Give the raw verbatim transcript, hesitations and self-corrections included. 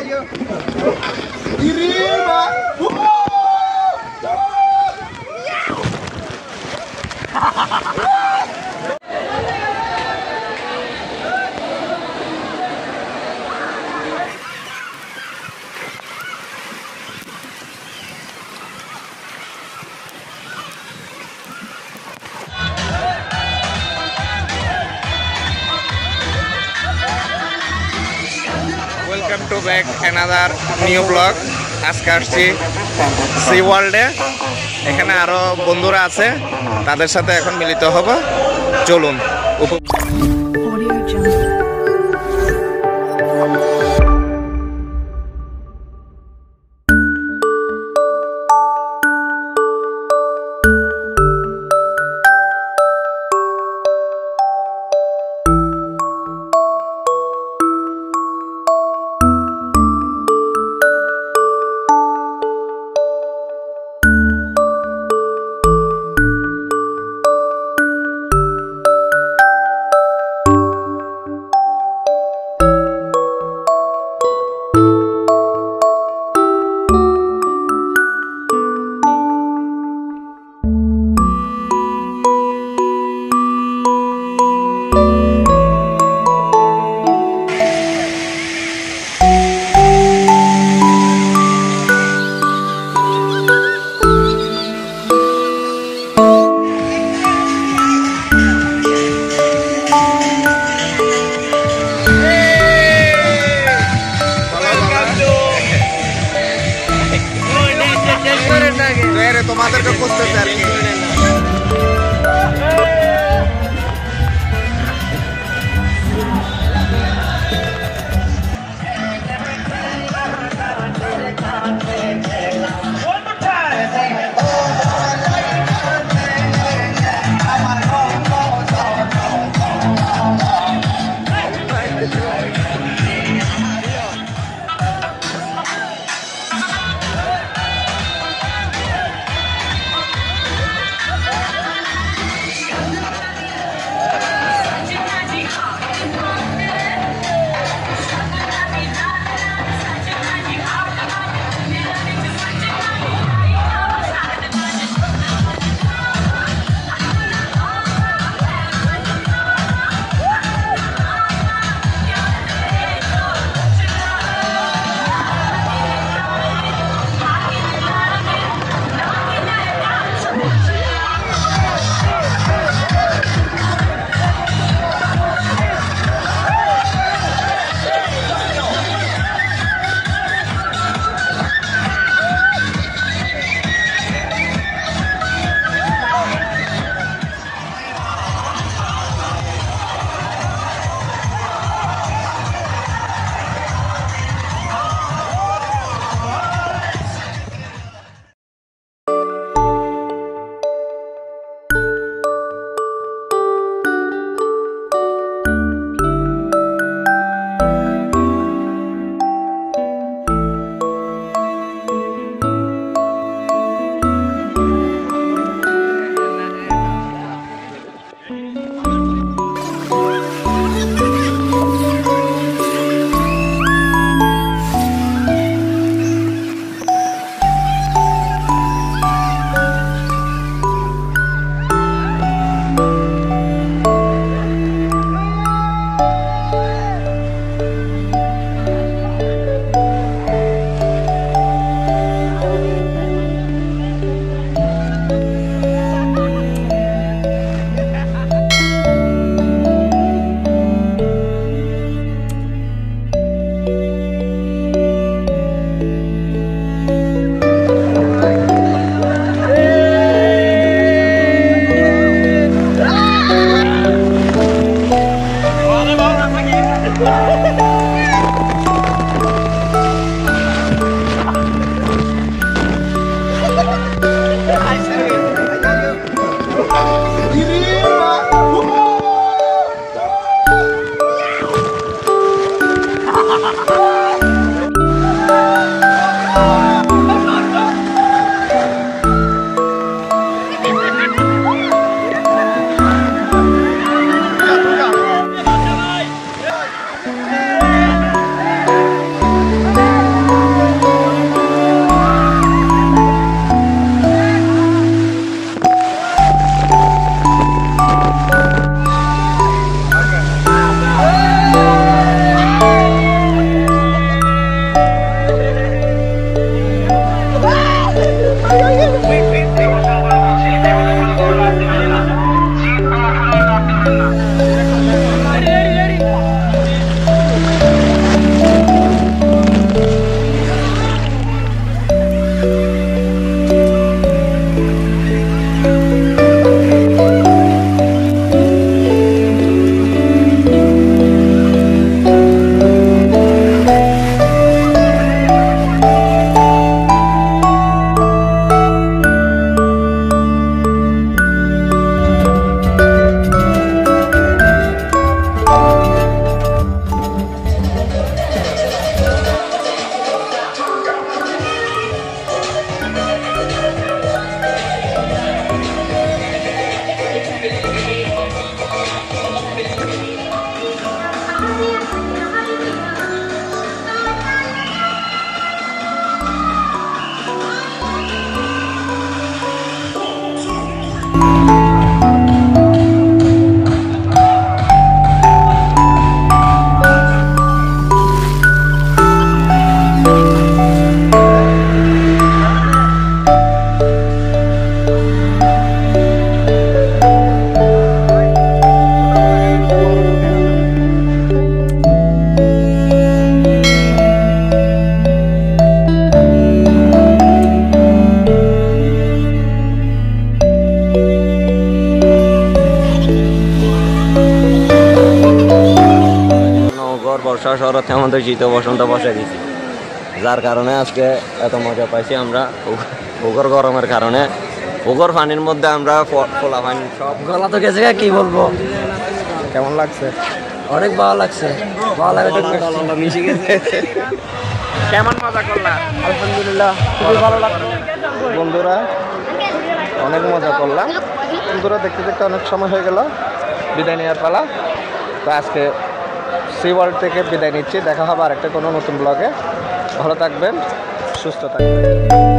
Welcome to back another new vlog. আজকে আসছি C ওয়ার্ল্ডে। এখানে আরো বন্ধুরা আছে, তাদের সাথে এখন মিলিত হব। চলুন। তোমাদেরকে খুঁজতেছে আর কি। শীত বসন্ত বসে দিছি, যার কারণে আজকে এত মজা পাইছি আমরা। পুকুর গরমের কারণে পুকুর পানির মধ্যে আমরা ফোলা পানি সব গলা তো গেছে, কি বলবো। কেমন লাগছে? অনেক ভালো লাগছে, ভালো লাগে মিশে গেছে। কেমন মজা করলাম? আলহামদুলিল্লাহ খুবই ভালো লাগলো বন্ধুরা, অনেক মজা করলাম বন্ধুরা। দেখতে দেখতে অনেক সময় হয়ে গেল, বিদায় নেওয়ার পালা। তো আজকে সি ওয়ার্ল্ড থেকে বিদায় নিচ্ছি। দেখা হবে আর একটা কোনো নতুন ব্লগে। ভালো থাকবেন, সুস্থ থাকবেন।